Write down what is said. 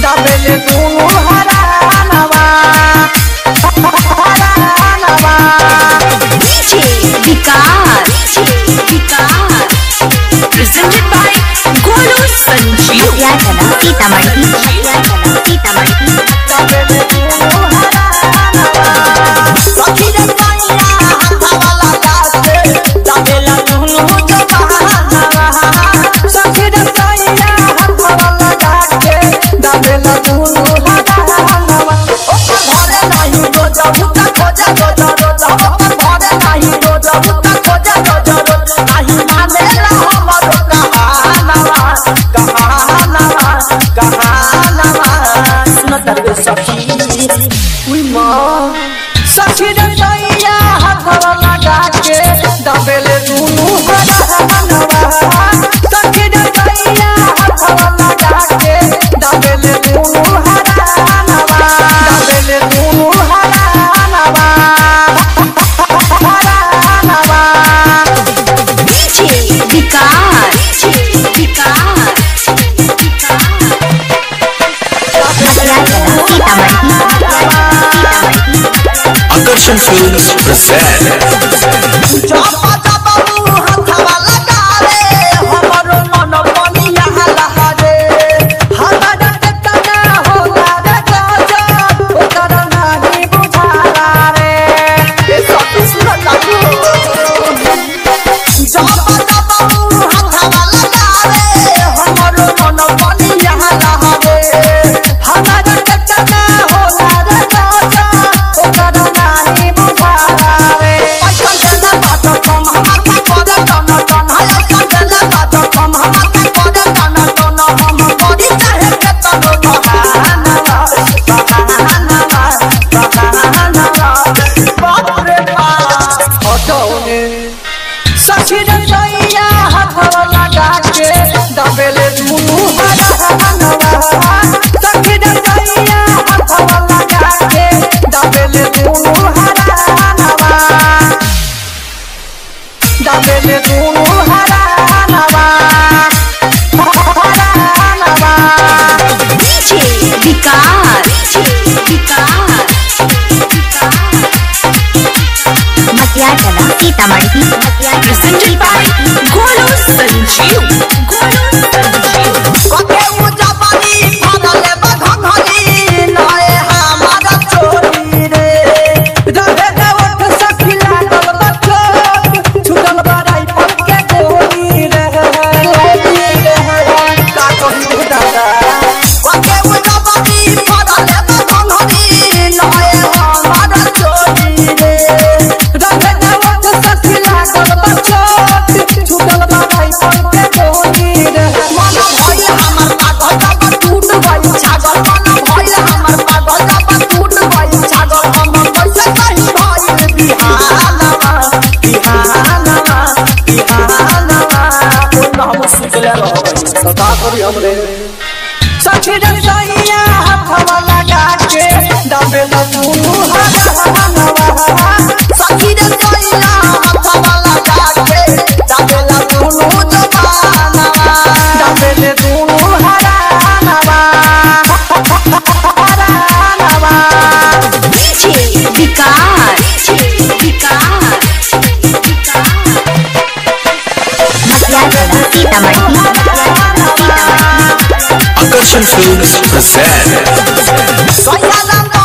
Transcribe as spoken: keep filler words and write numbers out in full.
दबेले दुनु हरानवा हरानवा विकास विकास presented by Golu Sanjeev यातना सीतामढ़ी यातना सीतामढ़ी दबेले दुनु हरानवा सखी रे कन्या हवा लगा के दबेला दुनु जवानवा सखी रे कन्या हवा लगा के दबेला दुनु हरानवा ओकर घरे नहीं रोज भूत खोजा रोज रोज ओकर घरे नहीं रोज भूत खोजा रोज रोज नहीं मानेला हमर कहानवा कहानवा कहानवा सुन तरवे सखी उई मां सखी रे कन्या हवा लगा के दबेले दुनु हरानवा सखी रे कन्या हवा लगा के दबेले दुनु हरानवा दबेले दुनु हरानवा हरानवा विकास विकास यातना सीतामढ़ी Akarshan Films present चापा चापा हथवा लगा रे हमर मन बनिया लहरे हदा डटना होला रे राजा ओकर नाही बुझाला रे ए सब सुन लागू चापा चापा हथवा लगा रे हमर मन बनिया लहरे हदा डटना होला रे राजा ओकर नाही बुझाला रे कंजना बात कम हमर का करे टन टन हाय कंजना बात कम हमर का करे टन टन हम बड़ी चाहे के तनो बहानवा बहानवा बहानवा बाप रे बाप हटौने सखी रे कन्या हथवा लगा के दबेले दुनु हरानवा सखी रे कन्या हथवा लगा के दबेले दुनु हरानवा दबेले दुनु हरानवा हरानवा विकास विकास यातना Sitamarhi presented by Golu Sanjeev Golu Sanjeev कते मुजबानी फरले बघघरी नए हमारा चोरी रे रहे न उठ सखी लागल बच्चो छुटल बराई पर के गोली रे गोली रे का कहि दादा कते मुजबानी फरले बघघरी नए हमारा चोरी रे रहे न उठ सखी लागल बच्चो छुटल बराई पर के गोली रे मन भइल हमर पागल जब टूट गइल छागल मन भइल हमर पागल जब टूट गइल छागल हम कैसे कहि भइल बिहानवा बिहानवा बिहानवा कोई ना हम सुतले रहबै सदा करी हमरे सखी रे कन्या हथवा लगा के दबेला दुनु हरानवा सखी रे कन्या हथवा लगा के दबेला दुनु जवानवा दबेले दुनु हरानवा हरानवा विकास विकास यातना सीतामढ़ी Akarshan Films present सैयदम